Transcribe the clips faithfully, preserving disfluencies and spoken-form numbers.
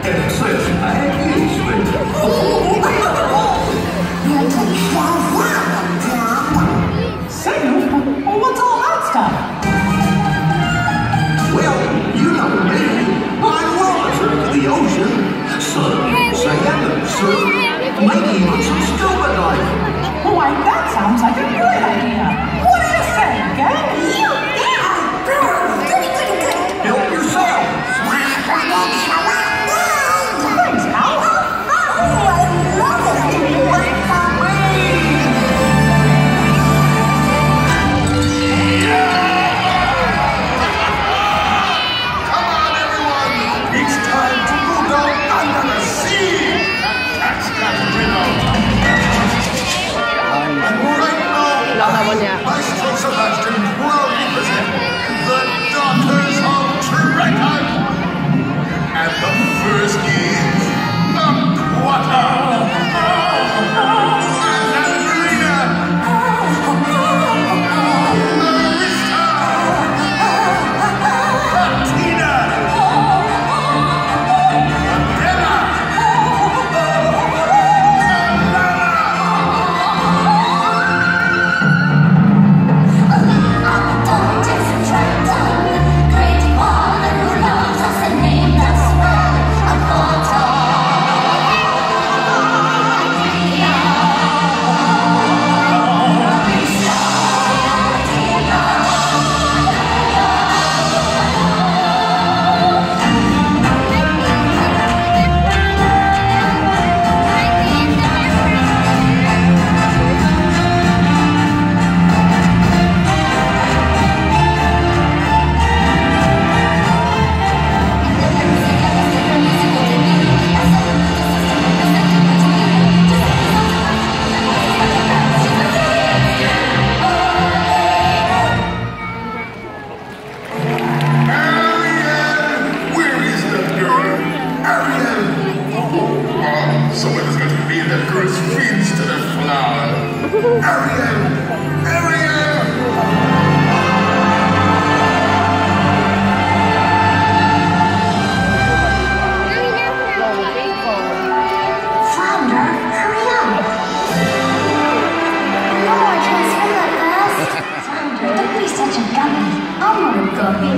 What's all that stuff? Well, you know me. I love a trip to the ocean. Sun, sand, surf, maybe even some scuba diving. Why, that sounds like a great idea. What do you say, gang? You bet! Goody, goody, goody. Help yourself. Thanks, Hal. Oh, I love it. Wait for me. Come on, everyone! It's time to go down under the sea and catch that minnow. And right now, Maestro Sebastian proudly present the Daughters of Trekkie. And the first is the Quatter. And Andrea. Marissa. Martina. Adela. Someone is going to feed that girl's fins to the flower. Ariel! Ariel! Flounder, hurry up. No, I can't swim that fast. Flounder, don't be such a guppy. I'm not a guppy.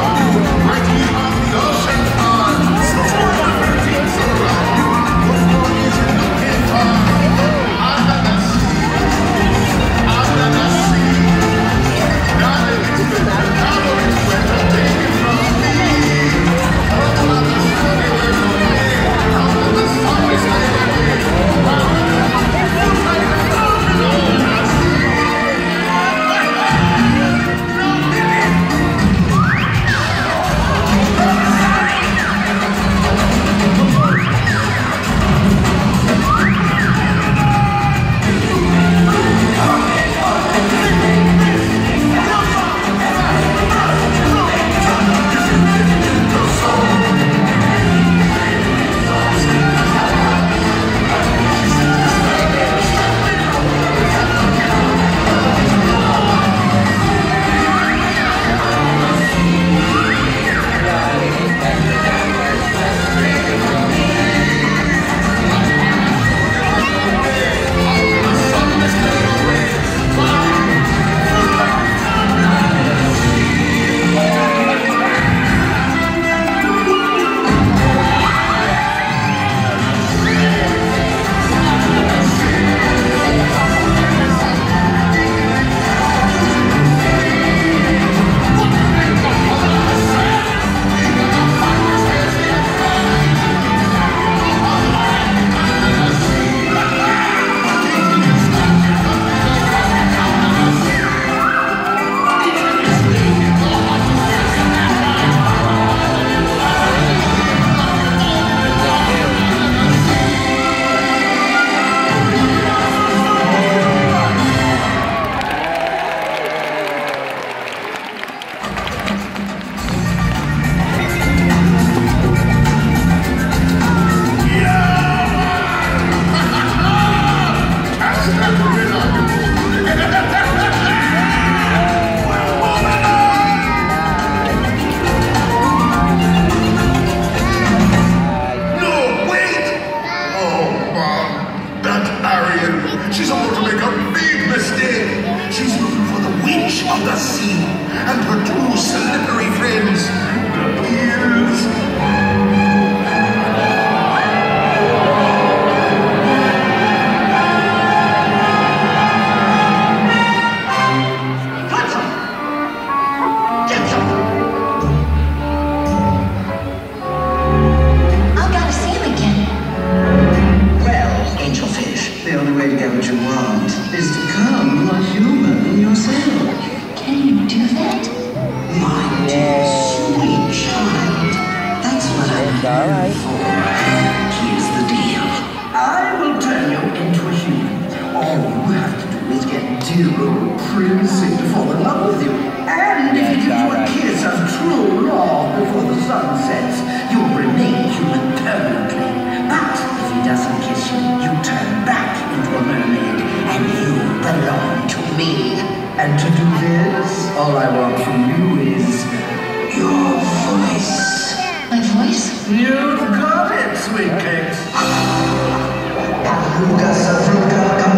Right here on the ocean. to fall in love with you. And if he gives you a kiss of true love before the sun sets, you'll remain human permanently. But if he doesn't kiss you, you turn back into a mermaid, and you belong to me. And to do this, all I want from you is your voice. My voice? You've got it, sweet cakes. Aruga, Savruga,